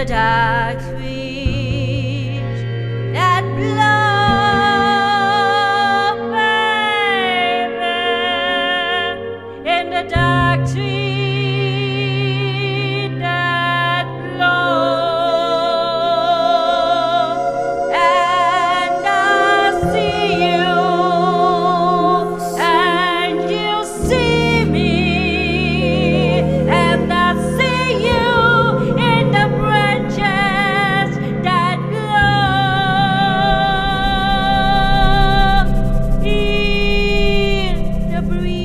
the dark breeze that blow, baby, in the dark tree that blow, and I see you, and you see me, and I see you in the branches that blow in the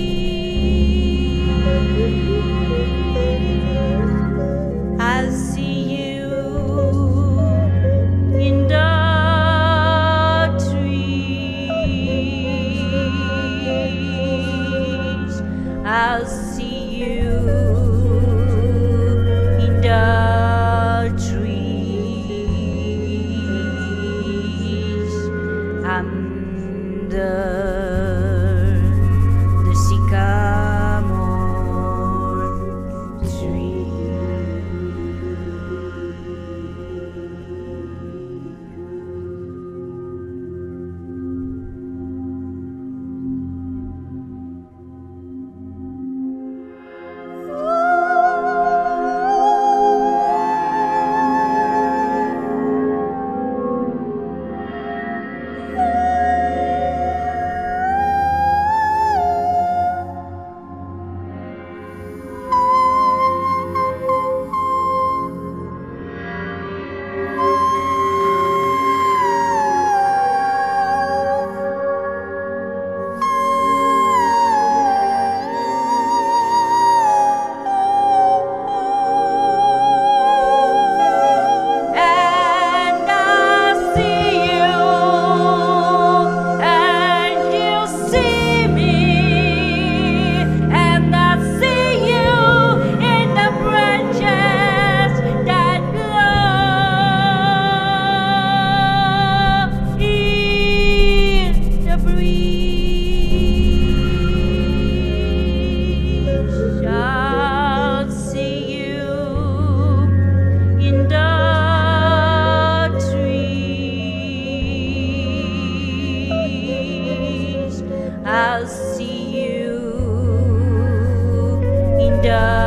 breeze. I see you in the trees. I'll see you in the trees under the sycamore tree. And I see you, and you see me, and I see you in the branches that blow in the breeze. I'll see you in the trees. I'll see you in the